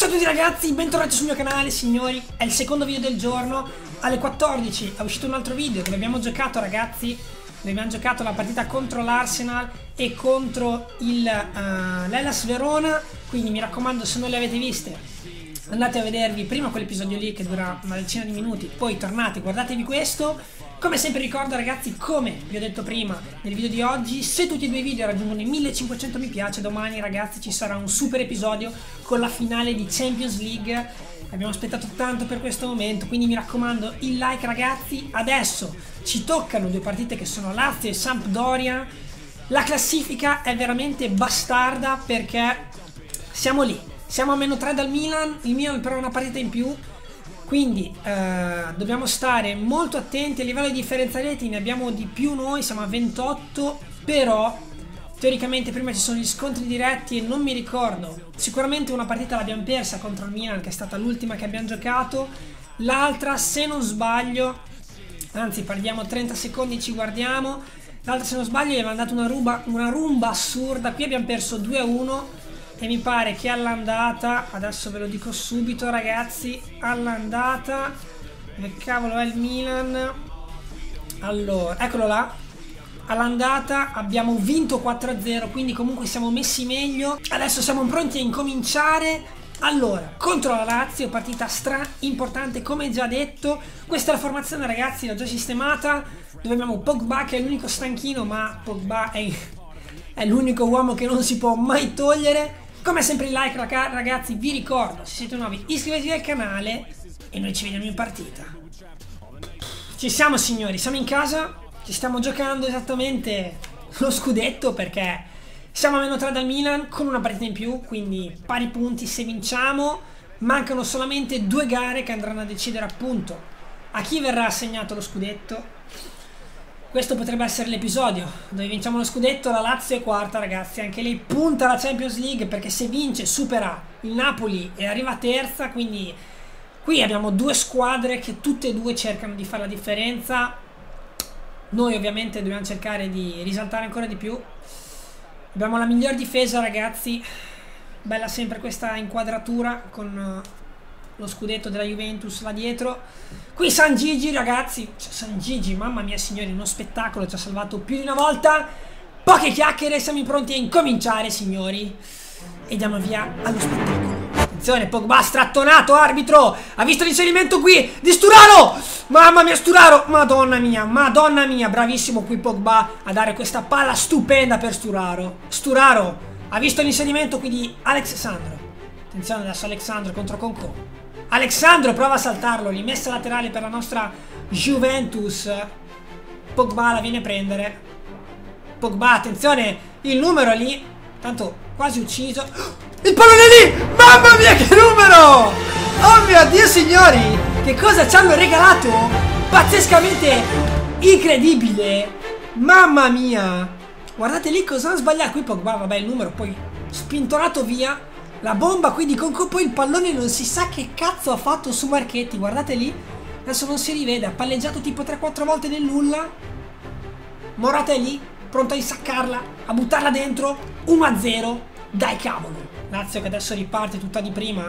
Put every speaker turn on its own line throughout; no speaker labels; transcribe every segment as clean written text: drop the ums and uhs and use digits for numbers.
Ciao a tutti ragazzi, bentornati sul mio canale signori. È il secondo video del giorno. Alle 14 è uscito un altro video dove abbiamo giocato ragazzi. Dove abbiamo giocato la partita contro l'Arsenal e contro l'Hellas Verona. Quindi mi raccomando, se non le avete viste, andate a vedervi prima quell'episodio lì che dura una decina di minuti. Poi tornate, guardatevi questo. Come sempre ricordo ragazzi, come vi ho detto prima nel video di oggi, se tutti e due i video raggiungono i 1500 mi piace, domani ragazzi ci sarà un super episodio con la finale di Champions League. Abbiamo aspettato tanto per questo momento, quindi mi raccomando il like ragazzi. Adesso ci toccano due partite che sono Lazio e Sampdoria. La classifica è veramente bastarda perché siamo lì, siamo a -3 dal Milan, il Milan però ha una partita in più. Quindi dobbiamo stare molto attenti a livello di differenza reti, ne abbiamo di più noi, siamo a 28, però teoricamente prima ci sono gli scontri diretti e non mi ricordo, sicuramente una partita l'abbiamo persa contro il Milan che è stata l'ultima che abbiamo giocato, l'altra se non sbaglio, anzi parliamo 30 secondi ci guardiamo, l'altra se non sbaglio gli avevano dato una rumba assurda, qui abbiamo perso 2-1. E mi pare che all'andata, adesso ve lo dico subito ragazzi, all'andata, che cavolo è il Milan? Allora, eccolo là, all'andata abbiamo vinto 4-0, quindi comunque siamo messi meglio. Adesso siamo pronti a incominciare. Allora, contro la Lazio, partita stra importante come già detto. Questa è la formazione ragazzi, l'ho già sistemata, dove abbiamo Pogba che è l'unico stanchino, ma Pogba è l'unico uomo che non si può mai togliere. Come sempre il like ragazzi, vi ricordo, se siete nuovi iscrivetevi al canale e noi ci vediamo in partita. Ci siamo signori, siamo in casa, ci stiamo giocando esattamente lo scudetto perché siamo a -3 dal Milan con una partita in più, quindi pari punti se vinciamo. Mancano solamente 2 gare che andranno a decidere appunto a chi verrà assegnato lo scudetto. Questo potrebbe essere l'episodio dove vinciamo lo scudetto, la Lazio è quarta ragazzi, anche lei punta alla Champions League perché se vince supera il Napoli e arriva terza, quindi qui abbiamo due squadre che tutte e due cercano di fare la differenza. Noi ovviamente dobbiamo cercare di risaltare ancora di più. Abbiamo la miglior difesa ragazzi, bella sempre questa inquadratura con lo scudetto della Juventus là dietro. Qui San Gigi ragazzi, San Gigi, mamma mia signori, uno spettacolo, ci ha salvato più di una volta. Poche chiacchiere, siamo pronti a incominciare signori e diamo via allo spettacolo. Attenzione, Pogba strattonato, arbitro, ha visto l'inserimento qui di Sturaro, mamma mia Sturaro, madonna mia, bravissimo qui Pogba a dare questa palla stupenda per Sturaro. Sturaro ha visto l'inserimento qui di Alexandro. Attenzione adesso Alexandro contro Concò. Alexandro prova a saltarlo, rimessa laterale per la nostra Juventus. Pogba la viene a prendere. Pogba, attenzione, il numero lì, tanto quasi ucciso. Il pallone lì, mamma mia che numero! Oh mio Dio signori, che cosa ci hanno regalato? Pazzescamente incredibile, mamma mia. Guardate lì cosa hanno sbagliato, qui Pogba, vabbè il numero poi spintonato via. La bomba qui di Concò, poi il pallone non si sa che cazzo ha fatto su Marchetti, guardate lì, adesso non si rivede, ha palleggiato tipo 3-4 volte nel nulla. Morata è lì, pronto a insaccarla, a buttarla dentro, 1-0, dai cavolo. Lazio che adesso riparte tutta di prima.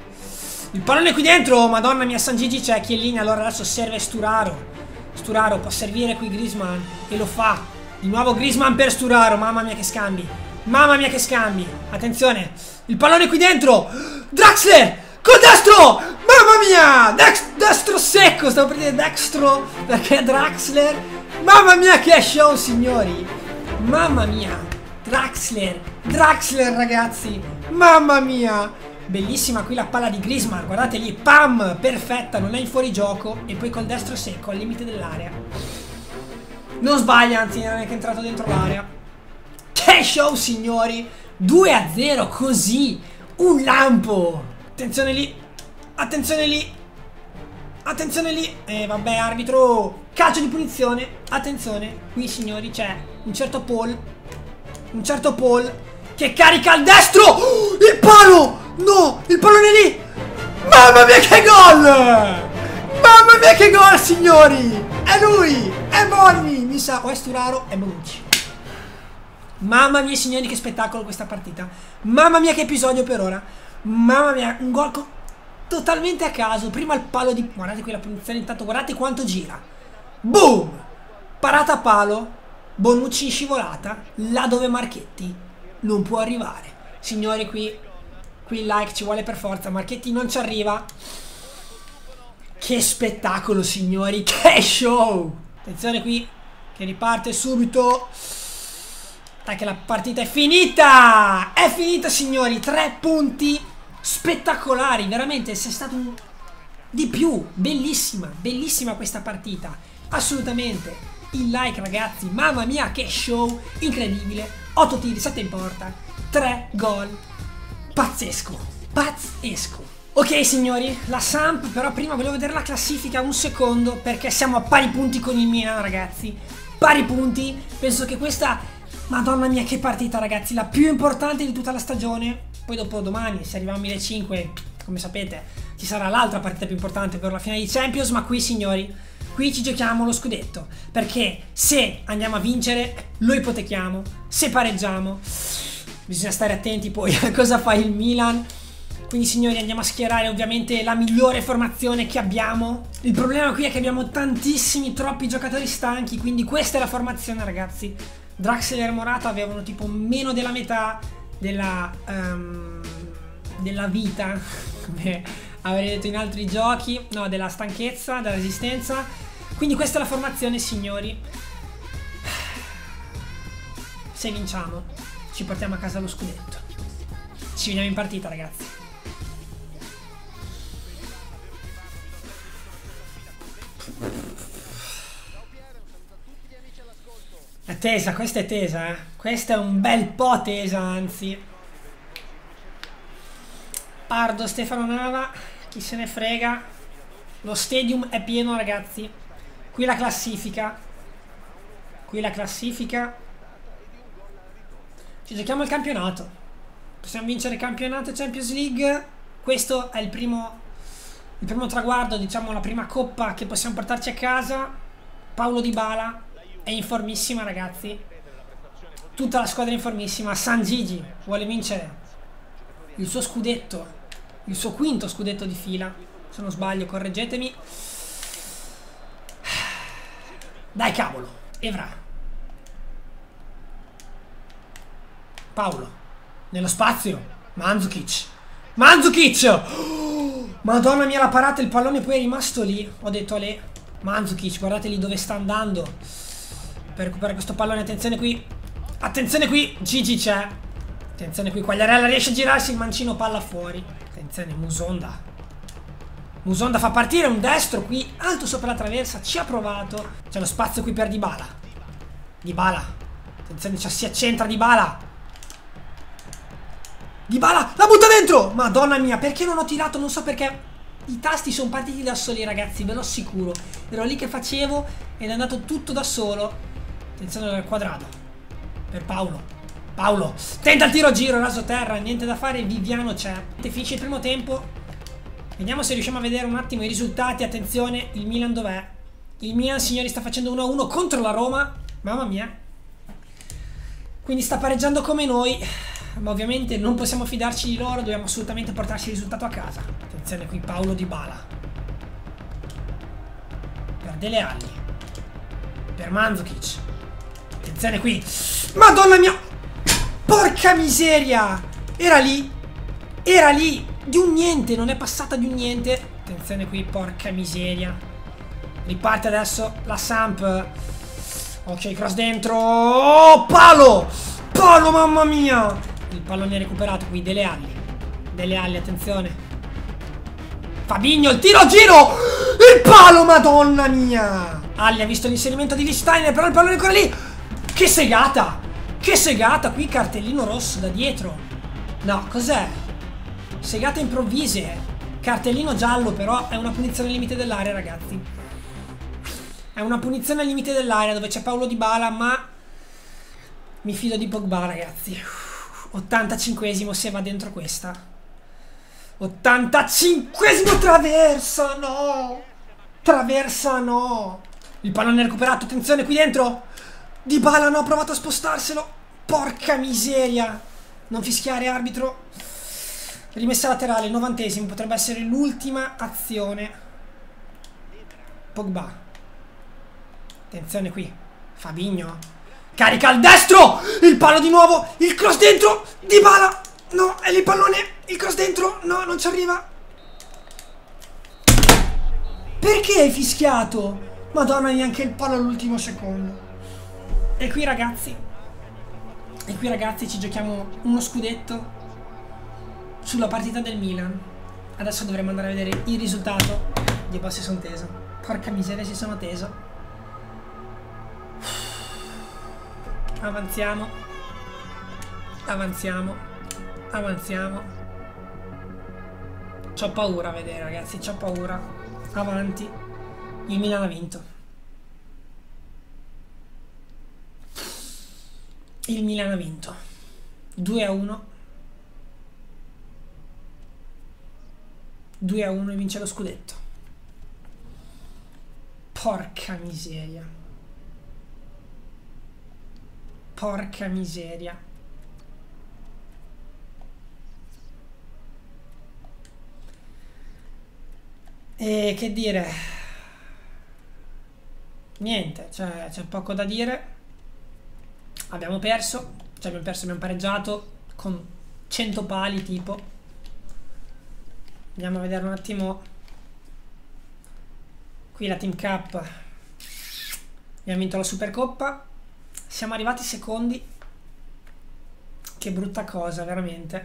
Il pallone qui dentro, madonna mia San Gigi c'è Chiellini, allora adesso serve Sturaro. Sturaro può servire qui Griezmann e lo fa. Di nuovo Griezmann per Sturaro, mamma mia che scambi. Mamma mia che scambi. Attenzione, il pallone qui dentro, Draxler col destro, mamma mia, destro secco, stavo per dire dextro perché è Draxler. Mamma mia che show signori, mamma mia, Draxler ragazzi, mamma mia. Bellissima qui la palla di Griezmann, guardate lì, pam, perfetta, non è in fuorigioco e poi col destro secco al limite dell'area. Non sbaglia, anzi non è neanche entrato dentro l'area. Che show signori, 2-0 così, un lampo. Attenzione lì, attenzione lì, attenzione lì. E vabbè arbitro, calcio di punizione. Attenzione, qui signori c'è un certo Paul che carica al destro. Il palo, no, il pallone lì. Mamma mia che gol, mamma mia che gol signori. È lui, è Bonni, mi sa, o è Sturaro, è Bonucci. Mamma mia signori che spettacolo questa partita. Mamma mia che episodio per ora. Mamma mia, un gol totalmente a caso. Prima il palo di... Guardate qui la punizione intanto, guardate quanto gira. Boom! Parata a palo, Bonucci in scivolata, là dove Marchetti non può arrivare. Signori, qui il like ci vuole per forza. Marchetti non ci arriva. Che spettacolo, signori, che show! Attenzione qui, che riparte subito. Dai che la partita è finita! È finita, signori, 3 punti spettacolari, veramente, sei stato un... di più, bellissima, bellissima questa partita, assolutamente. Il like, ragazzi, mamma mia che show, incredibile. 8 tiri, 7 in porta, 3 gol, pazzesco, pazzesco. Ok signori, la Samp, però prima volevo vedere la classifica un secondo, perché siamo a pari punti con il Milan, ragazzi, pari punti. Penso che questa, madonna mia che partita, ragazzi, la più importante di tutta la stagione. Poi dopo domani, se arriviamo a 1500, come sapete, ci sarà l'altra partita più importante per la finale di Champions. Ma qui, signori, qui ci giochiamo lo scudetto, perché se andiamo a vincere lo ipotechiamo, se pareggiamo bisogna stare attenti poi a cosa fa il Milan. Quindi, signori, andiamo a schierare ovviamente la migliore formazione che abbiamo. Il problema qui è che abbiamo tantissimi, troppi giocatori stanchi, quindi questa è la formazione, ragazzi. Draxler e Morata avevano tipo meno della metà della vita, come avrei detto in altri giochi, no, della stanchezza, della resistenza. Quindi questa è la formazione, signori. Se vinciamo ci portiamo a casa lo scudetto. Ci vediamo in partita, ragazzi. È tesa, questa è tesa, eh. Questa è un bel po' tesa, anzi. Pardo, Stefano Nava, chi se ne frega. Lo stadium è pieno, ragazzi. Qui la classifica. Qui la classifica. Ci giochiamo il campionato. Possiamo vincere il campionato e Champions League. Questo è il primo traguardo, diciamo la prima coppa che possiamo portarci a casa. Paulo Dybala è in formissima, ragazzi. Tutta la squadra è in formissima. San Gigi vuole vincere il suo scudetto, il suo quinto scudetto di fila, se non sbaglio, correggetemi. Dai cavolo, Evra. Paolo nello spazio, Mandzukic. Oh, madonna mia la parata, il pallone poi è rimasto lì. Ho detto Ale, Mandzukic, guardate lì dove sta andando per recuperare questo pallone. Attenzione qui, attenzione qui, Gigi c'è. Attenzione qui, Quagliarella riesce a girarsi, il mancino, palla fuori. Attenzione, Musonda fa partire un destro qui, alto sopra la traversa, ci ha provato. C'è lo spazio qui per Dybala. Attenzione, si accentra Dybala, la butta dentro. Madonna mia, perché non ho tirato? Non so perché. I tasti sono partiti da soli, ragazzi, ve lo assicuro. Ero lì che facevo ed è andato tutto da solo. Attenzione al quadrato per Paolo tenta il tiro a giro, raso terra, niente da fare. Viviano c'è. Finisce il primo tempo. Vediamo se riusciamo a vedere un attimo i risultati. Attenzione, il Milan dov'è? Il Milan, signori, sta facendo 1-1 contro la Roma. Mamma mia. Quindi sta pareggiando come noi, ma ovviamente non possiamo fidarci di loro. Dobbiamo assolutamente portarci il risultato a casa. Attenzione qui, Paulo Dybala per Dele Alli, per Mandzukic. Attenzione qui, madonna mia, porca miseria, era lì di un niente, non è passata di un niente. Attenzione qui, porca miseria. Riparte adesso la Samp. Ok, cross dentro. Oh, palo, mamma mia. Il pallone è recuperato qui, Dele Alli, attenzione. Fabinho, il tiro a giro, il palo, madonna mia. Alli ha visto l'inserimento di Lichtsteiner, però il pallone è ancora lì. Che segata, qui, cartellino rosso da dietro. No, cos'è? Segate improvvise, cartellino giallo, però è una punizione al limite dell'area, ragazzi. È una punizione al limite dell'area dove c'è Paulo Dybala, ma mi fido di Pogba, ragazzi. 85esimo, se va dentro questa. 85esimo, traversa no. Il pallone è recuperato, attenzione qui dentro. Dybala no, ha provato a spostarselo. Porca miseria. Non fischiare, arbitro. Rimessa laterale, 90esimo, potrebbe essere l'ultima azione. Pogba. Attenzione qui. Fabinho. Carica al destro! Il palo di nuovo! Il cross dentro! Dybala! No, è lì il pallone! Il cross dentro! No, non ci arriva! Perché hai fischiato? Madonna, neanche il palo all'ultimo secondo. E qui ragazzi ci giochiamo uno scudetto sulla partita del Milan. Adesso dovremmo andare a vedere il risultato. Dio, si sono teso. Porca miseria, si sono teso. Avanziamo. C'ho paura a vedere, ragazzi, c'ho paura. Avanti. Il Milan ha vinto. Il Milan ha vinto. 2-1. 2-1 e vince lo scudetto. Porca miseria. Porca miseria. E che dire? Niente, c'è poco da dire. Abbiamo perso, abbiamo pareggiato con 100 pali tipo. Andiamo a vedere un attimo. Qui la Team Cup. Abbiamo vinto la Supercoppa. Siamo arrivati secondi. Che brutta cosa, veramente.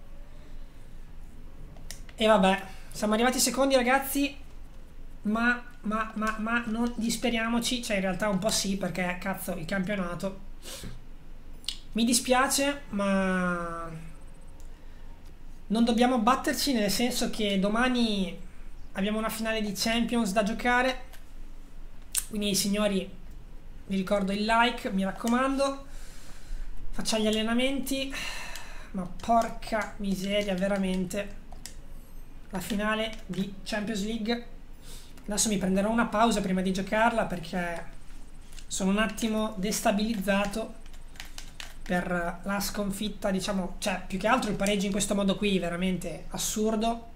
E vabbè, siamo arrivati secondi, ragazzi. Ma non disperiamoci. Cioè, in realtà un po' sì, perché cazzo, il campionato. Mi dispiace, ma non dobbiamo batterci, nel senso che domani abbiamo una finale di Champions da giocare. Quindi, signori, vi ricordo il like, mi raccomando. Facciamo gli allenamenti. Ma porca miseria, veramente. La finale di Champions League. Adesso mi prenderò una pausa prima di giocarla, perché sono un attimo destabilizzato per la sconfitta, diciamo, cioè più che altro il pareggio in questo modo qui, veramente assurdo.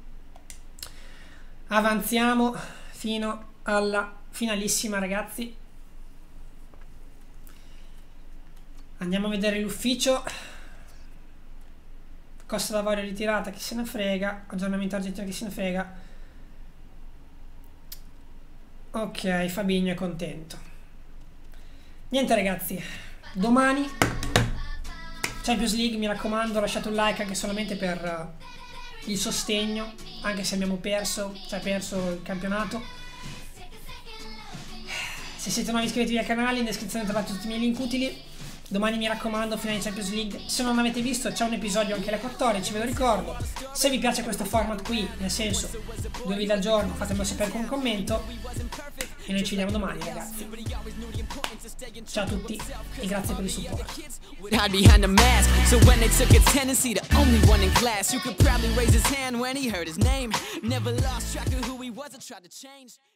Avanziamo fino alla finalissima, ragazzi. Andiamo a vedere l'ufficio. Costa d'Avorio ritirata, chi se ne frega. Aggiornamento argentino, chi se ne frega. Ok, Fabinho è contento. Niente, ragazzi, domani Champions League, mi raccomando, lasciate un like anche solamente per il sostegno, anche se abbiamo perso, cioè perso il campionato. Se siete nuovi, iscrivetevi al canale, in descrizione trovate tutti i miei link utili. Domani, mi raccomando, finale di Champions League. Se non l'avete visto, c'è un episodio anche alle 14, ve lo ricordo. Se vi piace questo format qui, nel senso 2 video al giorno, fatemelo sapere con un commento. E noi ci vediamo domani, ragazzi. Ciao a tutti e grazie per il supporto.
Hide behind the mask, so when they took attendance, he the only one in class. You could probably raise his hand when he heard his name. Never lost track of who he was or tried to change.